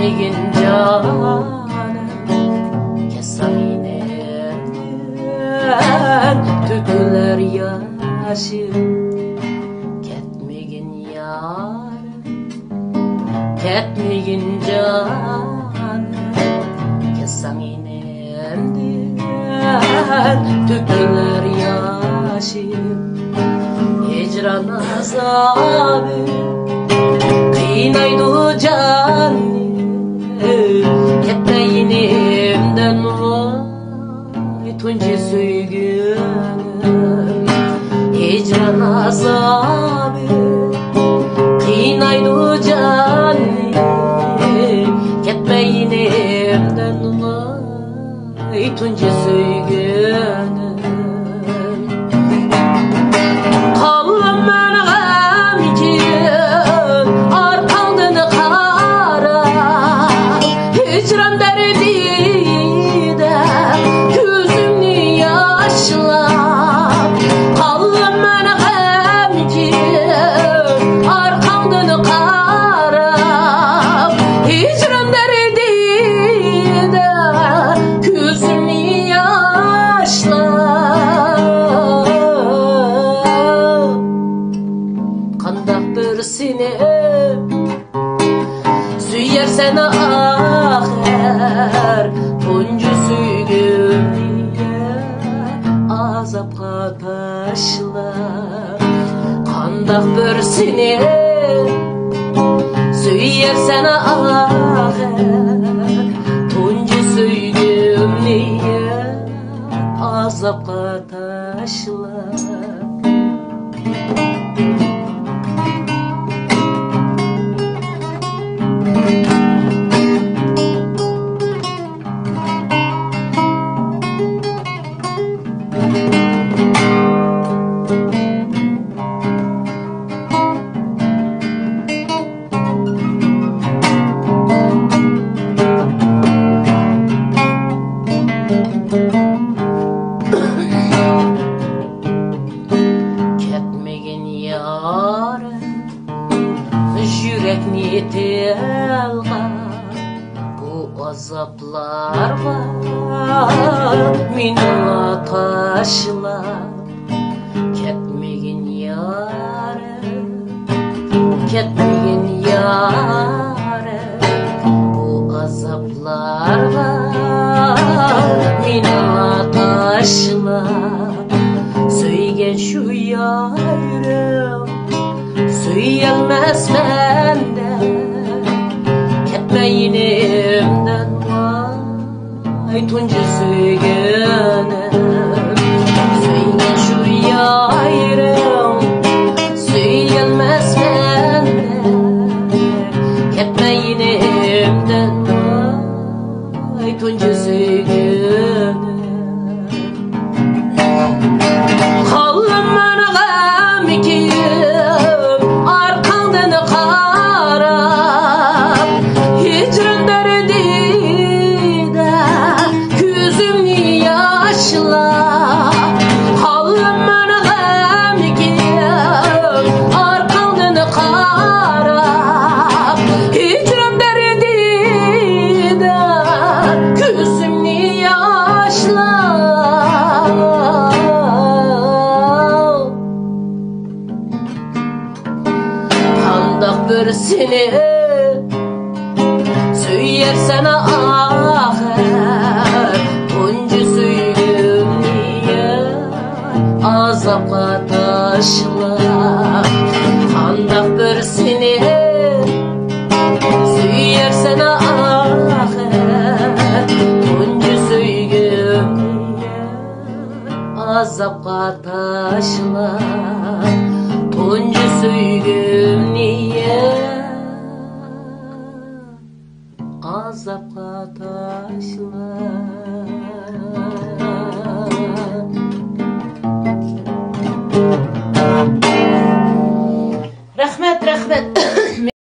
ketmegin canım, kesaynenden töküler yaşım. Ketmegin yarım, ketmegin canım, kesaynenden töküler yaşım. Hicran azabı kıynaydı canım, ketmeyinimden vay tunca söygünüm. Hicran azabı kıynaydı canım, ketmeyinimden vay tunca söygünüm. Süyersen ahir tuncu süygümniye azapka taşla. Kandak bir seni süyersen ahir tuncu süygümniye azapka taşla. Ketmegin yarım, yürekni telga, bu azaplar var minna taşla. Ketmegin yarım, ketmegin yarım, bu azaplar var minna taşla. Söygen şu yarım, söylenmez benden, ketmeyinimden vay tunca söygünüm. Söygen şu yarım, söylenmez benden, ketmeyinimden vay tunca söygünüm. Bir seni süyersen ahir tuncu süygümniye azapka taşla. Kandak bir seni süyersen ahir tuncu süygümniye azapka taşla. Tuncu süygümniye azapka taşla. Rahmet rahmet.